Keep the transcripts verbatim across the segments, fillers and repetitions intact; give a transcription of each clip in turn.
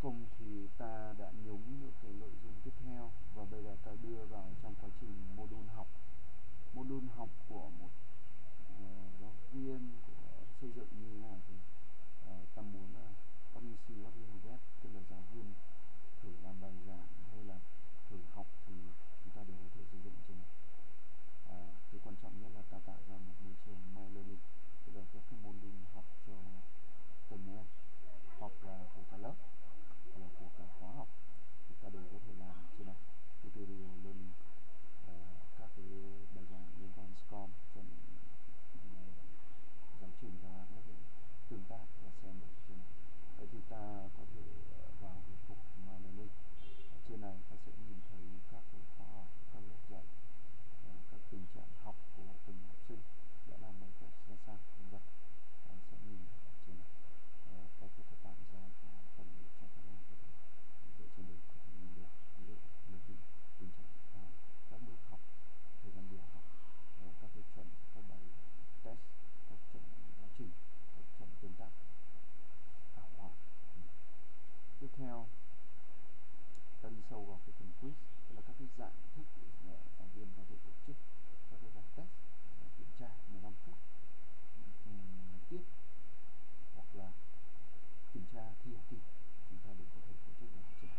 cùng thì ta đã nhúng được cái nội dung tiếp theo, và bây giờ ta đưa vào trong quá trình module học. Module học của một uh, giáo viên của xây dựng như thế nào thì uh, ta muốn là what you see, what you get, tức là giáo viên thử làm bài giảng hay là thử học thì chúng ta đều có thể sử dụng trên này. À, cái quan trọng nhất là ta tạo ra một môi trường My Learning, tức là các cái module học cho từng em, hoặc là của cả lớp, hoặc là của cả khóa học, thì ta đều có thể làm trên này. Tutorial learning, uh, các cái bài giảng liên quan đến SCORM, chuẩn um, giáo trình và có thể tương tác và xem được trên này. Vậy thì ta có thể uh, vào cái mục My Learning. Ở trên này ta sẽ nhìn thấy các cái khóa học, các lớp dạy, uh, các tình trạng học của từng học sinh đã làm bài test ra sao, vân vân. Ta sẽ nhìn trên này. Uh, ta có thể tạo ra cái phần để cho các em có thể dựa trên đấy có thể nhìn được, ví dụ nhận định tình trạng, uh, các bước học, thời gian biểu học, uh, các cái chuẩn, các bài test, các chuẩn giáo trình, các chuẩn tương tác, ảo hoạt. Tiếp theo, ta đi sâu vào cái phần quiz, tức là các cái dạng thức để giáo viên có thể tổ chức các cái bài test để kiểm tra mười lăm phút um, tiếp, hoặc là kiểm tra thi học kỳ, chúng ta đều có thể tổ chức được trên này.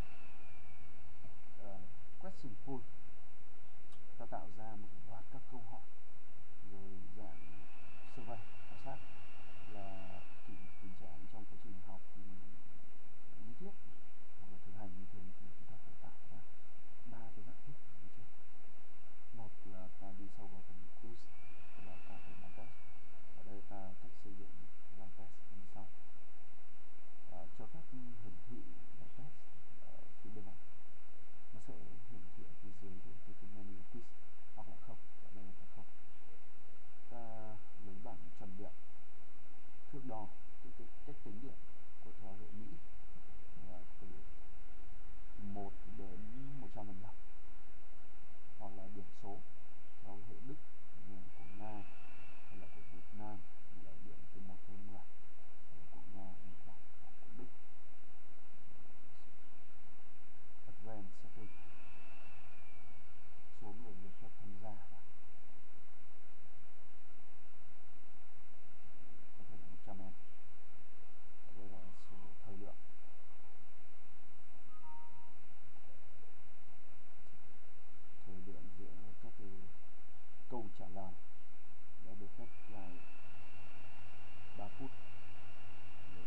Uh, question pool, ta tạo ra một loạt các câu hỏi rồi dạng survey, khảo sát là tình, tình trạng trong quá trình học lý thuyết hoặc là thực hành như thường, thì chúng ta phải tạo ra ba cái dạng thức như trên. Một là ta đi sâu vào phần quiz, tức là các cái bài test. Ở đây ta cách xây dựng bài test như sau. À, cho phép hiển thị bài test ở phía bên này, nó sẽ hiển thị ở phía dưới của cái menu quiz, hoặc là không, ở đây là không. Ta lấy bảng trần điểm, thước đo, cái, cái cách tính điểm của theo hệ Mỹ là từ một đến một trăm phần trăm, hoặc là điểm số theo hệ Đức như là của Nga hay là của Việt Nam, thì là điểm từ một đến mười, của Nga, Nhật Bản hoặc của Đức. Advanced setting, số người được phép tham gia và có thể là một trăm em. Ở đây là số thời lượng, thời lượng giữa các cái câu trả lời đã được phép dài ba phút, rồi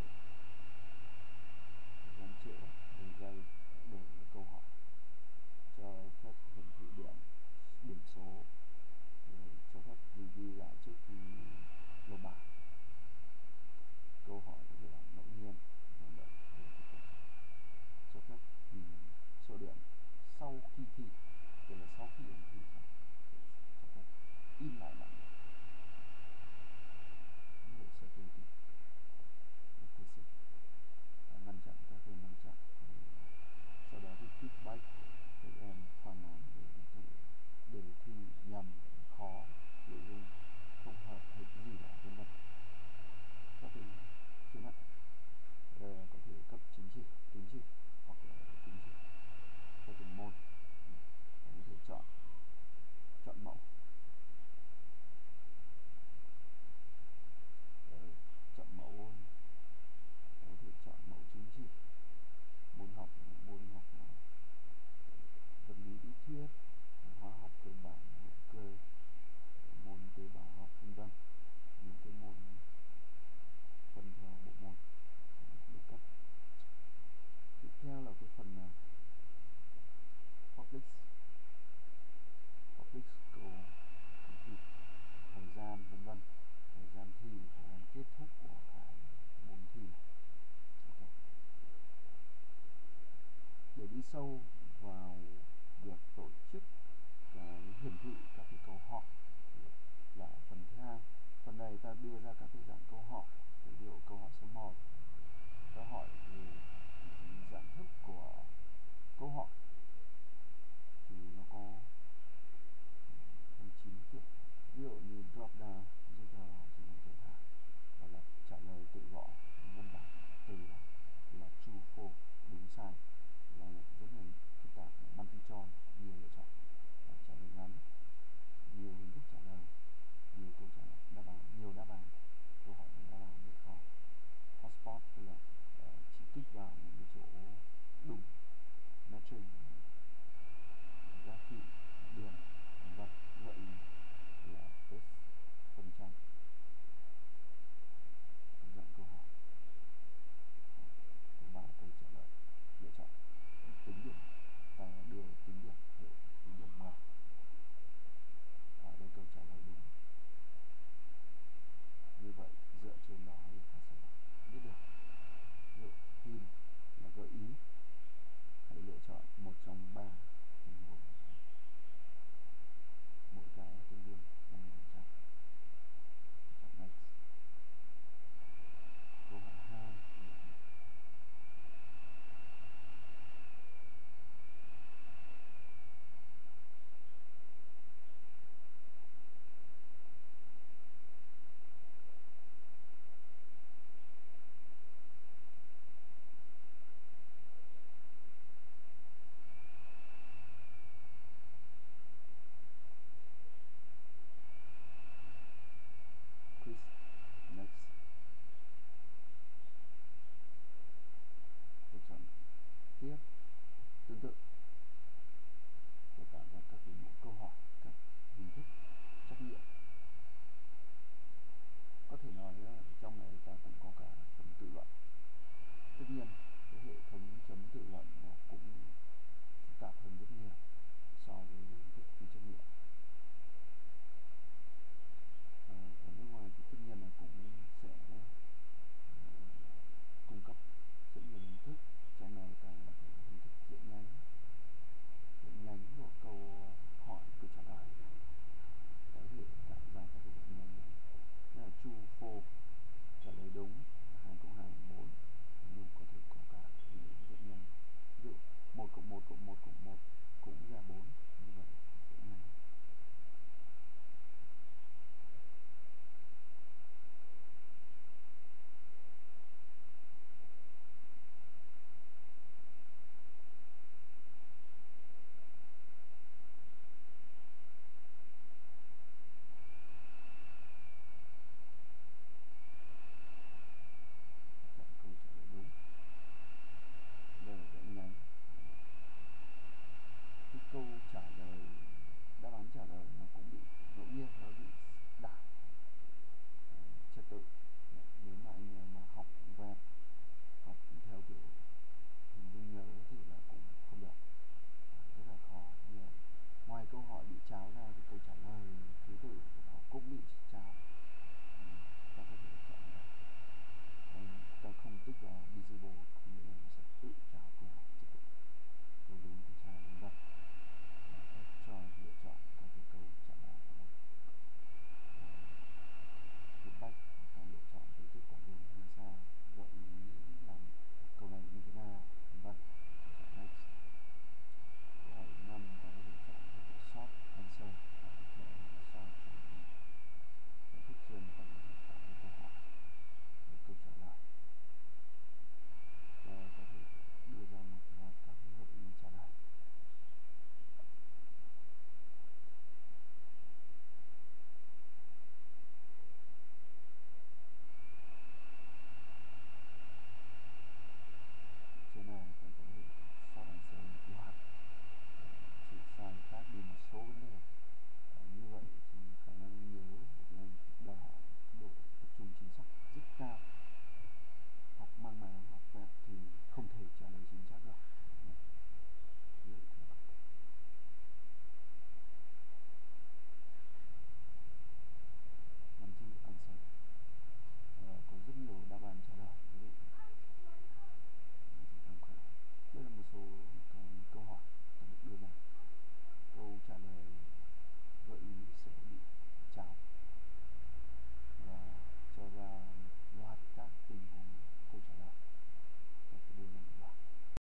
thời gian trễ mười giây đổi câu hỏi, cho phép hiển thị điểm, điểm số, rồi cho phép review lại trước khi nộp bài. Câu hỏi có thể là ngẫu nhiên, hoạt động, cho phép nhìn số điểm sau khi thi, tức là sau khi thi xong, cho phép in lại bảng điểm. Như vậy sẽ tùy tùy thí sinh, ngăn chặn các cái ngăn chặn. Sau đó thì feedback, các em phàn nàn về những đề thi nhầm, khó, nội dung không hợp hay cái gì đó, vân vân. Có thể khiếu nại, đây là có thể cấp chính trị, tín chỉ, hoặc là tín chỉ theo từng môn. Có thể chọn chọn mẫu, Đấy, chọn mẫu, có thể chọn mẫu chính trị, môn học môn học vật lý lý thuyết, hóa học cơ bản, hữu cơ, môn tế bào học, vân vân. Những cái môn phân theo bộ môn được cấp. Tiếp theo là cái phần uh, public public câu thi, thời gian, vân vân, thời gian thi, thời gian kết thúc của cái môn thi. Okay. Để đi sâu vào việc tổ chức cái hiển thị các cái câu hỏi là phần thứ hai. Phần này ta đưa ra các cái dạng câu hỏi. Ví dụ câu hỏi số một, ta hỏi về